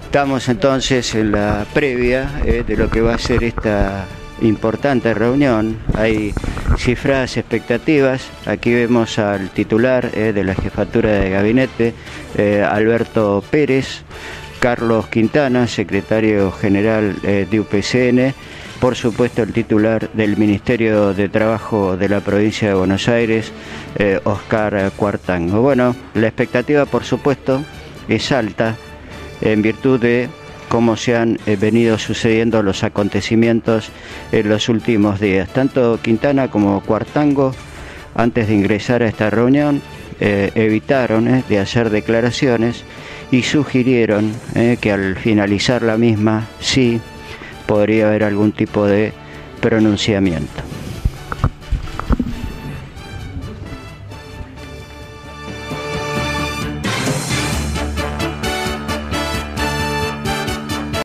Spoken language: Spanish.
Estamos entonces en la previa de lo que va a ser esta importante reunión. Hay cifradas expectativas. Aquí vemos al titular de la jefatura de gabinete, Alberto Pérez, Carlos Quintana, secretario general de UPCN, por supuesto el titular del Ministerio de Trabajo de la provincia de Buenos Aires, Oscar Cuartango. Bueno, la expectativa por supuesto es alta en virtud de cómo se han venido sucediendo los acontecimientos en los últimos días. Tanto Quintana como Cuartango, antes de ingresar a esta reunión, evitaron de hacer declaraciones y sugirieron que al finalizar la misma sí podría haber algún tipo de pronunciamiento.